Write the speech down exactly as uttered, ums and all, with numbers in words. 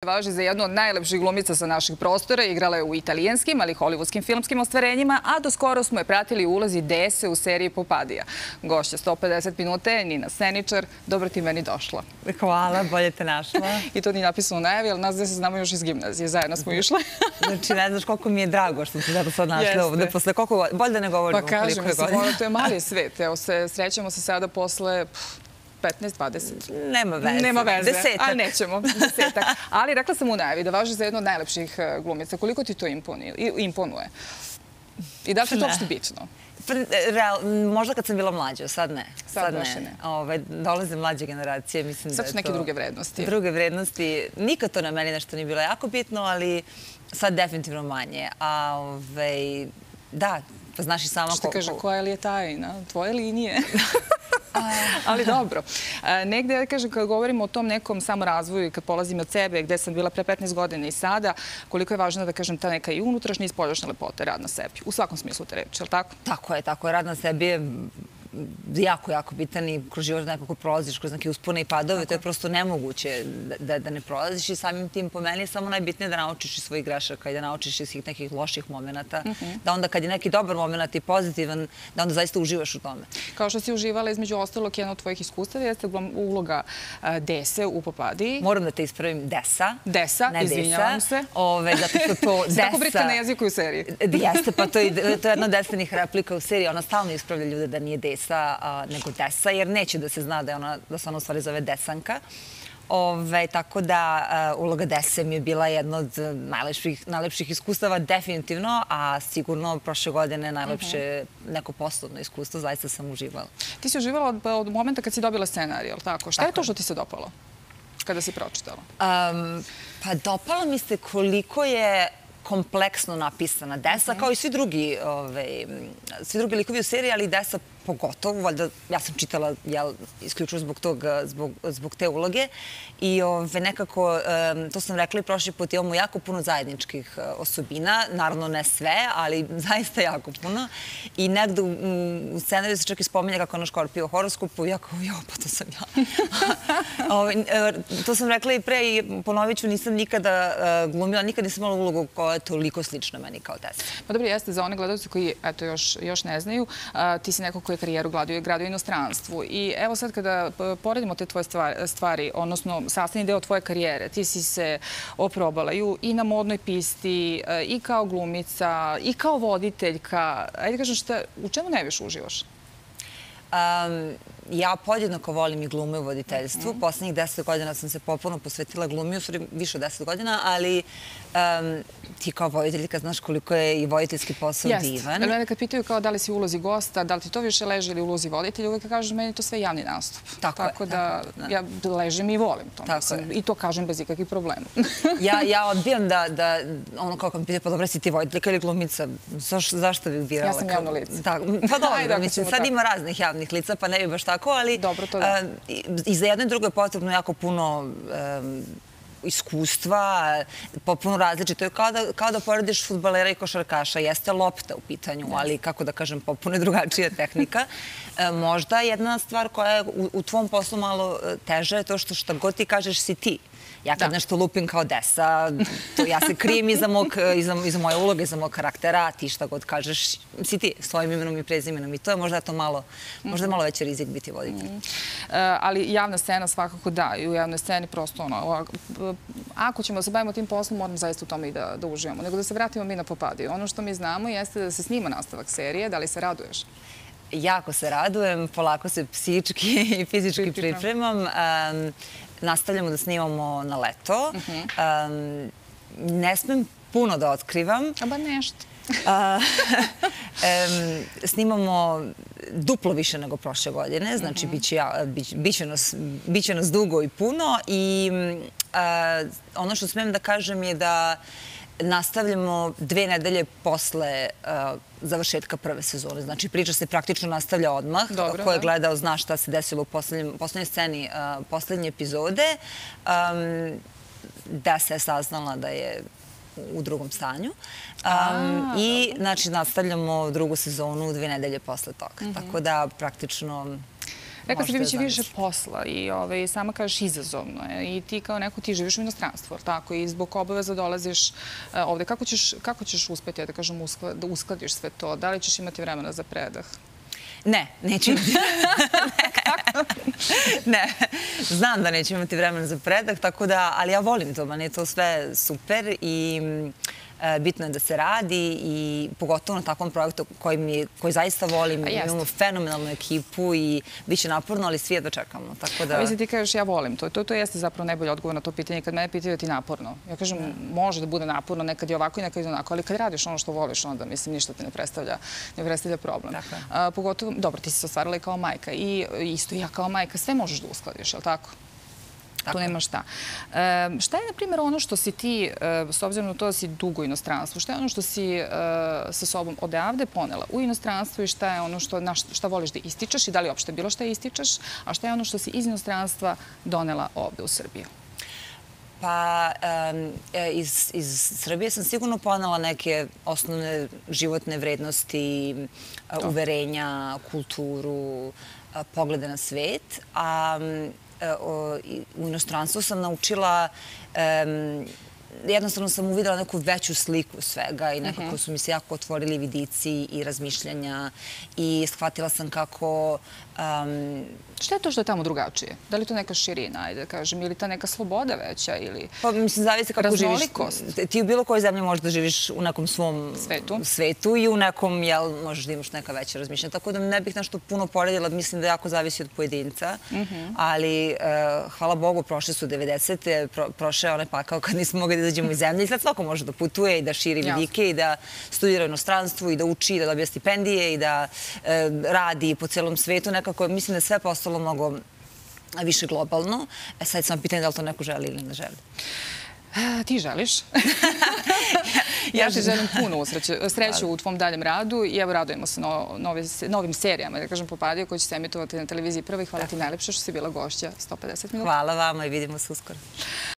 važi za jednu od najlepših glumica sa naših prostora. Igrala je u italijanskim, ali i hollywoodskim filmskim ostvarenjima, a do skoro smo je pratili u ulozi Dese u seriji Popadija. Gošća sto pedeset minuta je Nina Seničar. Dobro ti meni došla. Hvala, bolje te našla. I to nije napisano u najavi, ali nas dve se znamo još iz gimnazije. Zajedno smo išle. Znači, ne znaš koliko mi je drago što se zato sad našla ovde. Posle koliko, bolje da ne govorimo koliko je godina. Pa kažem, to je mali svet. Evo, srećemo se sada posle petnaest dvadeset. Nema veze. Nema veze. Desetak. A nećemo. Desetak. Ali rekla sam u najavi da važi za jednu od najlepših glumica. Koliko ti to imponuje? I da li ti to uopšte bitno? Možda kad sam bila mlađa, sad ne. Sad ne. Dolaze mlađe generacije, mislim da je to... Sad su neke druge vrednosti. Druge vrednosti. Nikad to na meni nešto nije bilo jako bitno, ali sad definitivno manje. A da, pa znaš i sama... Što kaže, koja li je tajna? Tvoje linije? Ali dobro. Negde, kažem, kad govorimo o tom nekom samorazvoju i kad polazim od sebe, gde sam bila pre petnaest godina i sada, koliko je važno da kažem ta neka i unutrašnja i spoljašnja lepota, rad na sebi. U svakom smislu te reči, je li tako? Tako je, tako je. Rad na sebi je jako, jako bitan i kroz život nekako prolaziš kroz neke uspone i padove. To je prosto nemoguće da ne prolaziš i samim tim po meni je samo najbitnije da naučiš iz svojih grešaka i da naučiš iz nekih loših momenta. Da onda kad je neki dobar moment i pozitivan, da onda zaista uživaš u tome. Kao što si uživala između ostalog jedno od tvojih iskustava jeste uloga Dese u Popadiji. Moram da te ispravim, Desa. Desa, izvinjavam se. Zato što to Desa... Tako britka na jeziku u seriji. Jeste, pa to je jedna od Desenih replika u seriji. Ona stalno ispravlja ljude da nije Desa nego Desa, jer neće da se zna da se ona u stvari zove Desanka. Tako da uloga Dese mi je bila jedna od najlepših iskustava, definitivno, a sigurno prošle godine najlepše neko poslovno iskustvo, zaista sam uživala. Ti si uživala od momenta kad si dobila scenarij, ali tako? Šta je to što ti se dopalo kada si pročitala? Pa dopalo mi se koliko je kompleksno napisana Desa, kao i svi drugi svi drugi likovi u seriji, ali Desa pogotovo, valjda ja sam čitala isključivo zbog te uloge i nekako, to sam rekla i prošli put, imamo jako puno zajedničkih osobina, naravno ne sve, ali zaista jako puno i negde u scenariju se čak i spominja kako je na Škorpiju horoskopu, jako, jo, pa to sam ja. To sam rekla i pre i ponovit ću, nisam nikada glumila, nikada nisam imala ulogu koja je toliko slična meni kao Desa. Pa dobro, jeste, za one gledalce koji, eto, još ne znaju, ti si neko koji je karijeru gradio u inostranstvu. I evo sad kada poredimo te tvoje stvari, odnosno sastavni deo tvoje karijere, ti si se oprobala i na modnoj pisti, i kao glumica, i kao voditeljka. Ajde kažem, u čemu najviše uživaš? Ja podjednako volim i glume u voditeljstvu. Poslednjih deset godina sam se potpuno posvetila glumi, u stvari više od deset godina, ali ti kao voditeljka znaš koliko je i voditeljski posao divan. Jeste. Mene kad pitaju kao da li si u ulozi gosta, da li ti to više leži ili u ulozi voditelja, uvijek kažeš meni to sve javni nastup. Tako da ja ležem i volim to. I to kažem bez ikakvih problema. Ja odbijam da, ono kao kad mi pitaju, pa dobro, si ti voditeljka ili glumica, zašto bih birala? Ja sam javno lice. Pa dobro, sad ima raznih javnih lica, pa ne bi baš tako, ali i za jedno i drugo je potrebno jako puno iskustva, potpuno različito. Je kao da porediš fudbalera i košarkaša. Jeste lopta u pitanju, ali kako da kažem, potpuno je drugačija tehnika. Možda jedna stvar koja je u tvom poslu malo teža je to što šta god ti kažeš si ti. Ja kad nešto lupim kao Desa, ja se krijem iza moje uloge, iza mojeg karaktera, ti šta god kažeš si ti, svojim imenom i prezimenom. I to je možda to malo, možda je malo veći rizik biti voditelj. Ali javna scena svakako da, i u javnoj sceni prosto ono, ako ćemo se bavimo tim poslom, moramo zaista u tome i da uživamo. Nego da se vratimo mi na Popadiju. Ono što mi znamo jeste da se snima nastavak serije, da li se raduješ? Jako se radujem, polako se psihički i fizički pripremam. Nastavljamo da snimamo na leto. Ne smem puno da otkrivam. A ba nešto. Snimamo duplo više nego prošle godine, znači bit će nas dugo i puno i ono što smem da kažem je da nastavljamo dve nedelje posle završetka prve sezone. Znači, priča se praktično nastavlja odmah. Ko je gledao zna šta se desilo u poslednjoj sceni poslednje epizode. Desa je saznala da je u drugom stanju. I, znači, nastavljamo drugu sezonu dve nedelje posle toga. Tako da, praktično... Rekla si da biće više zamisliti. posla i ovaj, sama kažeš izazovno je. I ti kao neko ti živiš u inostranstvu, ali tako? I zbog obaveza dolaziš eh, ovde. Kako ćeš, kako ćeš uspeti, da kažem, uskla- da uskladiš sve to? Da li ćeš imati vremena za predah? Ne, neću imati. Ne, znam da neću imati vremena za predah, tako da, ali ja volim to, meni je to sve super i e, bitno je da se radi i pogotovo na takvom projektu koji, mi, koji zaista volim. A jeste. Imamo fenomenalnu ekipu i bit će naporno, ali svi je dočekamo. Tako da... A vi se ti kažeš ja volim to. To, to jeste zapravo najbolji odgovor na to pitanje. Kad mene pitaju da ti naporno. Ja kažem, može da bude naporno, nekad je ovako i nekad je onako, ali kad radiš ono što voliš, onda mislim ništa ti ne predstavlja, ne predstavlja problem. Dakle. A, pogotovo, dobro, ti si se ostvarila i kao majka i isto i ja kao majka, sve možeš da uskladiš, je li tako? Tu nema šta. E, šta je, na primjer, ono što si ti, e, s obzirom na to da si dugo u inostranstvu, šta je ono što si e, sa sobom odavde ponela u inostranstvu i šta je ono što, na šta, šta voliš da ističeš i da li uopšte bilo šta ističeš, a šta je ono što si iz inostranstva donela ovde u Srbiju? Pa um, iz, iz Srbije sam sigurno ponela neke osnovne životne vrednosti, uh, uverenja, kulturu, uh, poglede na svet. A um, u inostranstvu sam naučila, um, jednostavno sam uvidela neku veću sliku svega i nekako su mi se jako otvorili vidici i razmišljanja i shvatila sam kako... Um, Šta je to što je tamo drugačije? Da li je to neka širina, ajde da kažem, ili ta neka sloboda veća, ili pa, mislim, zavisi kako živiš. raznolikost? Ti u bilo kojoj zemlji možeš da živiš u nekom svom Svetu. svetu i u nekom, jel, možeš da imaš neka veća razmišljanja. Tako da ne bih nešto puno poredila, mislim da jako zavisi od pojedinca. Ali, uh, hvala Bogu, prošle su devedesete, pro, prošao je onaj pakao kad nismo mogli da izađemo iz zemlje i sad svako može da putuje i da širi vidike i da studira u inostranstvu i da uči i da dobija stipendije i da uh, radi po celom svetu. Nekako, mislim da je sve postalo mnogo više globalno. E sad samo pitanje da li to neko želi ili ne želi. A, ti želiš? Ja ti želim puno sreću u tvom daljem radu i evo radujemo se no, novi, novim serijama, da kažem, Popadio koji će se emitovati na televiziji prvo i hvala ti najlepše što si bila gošća sto pedeset minuta. Hvala vama i vidimo se uskoro.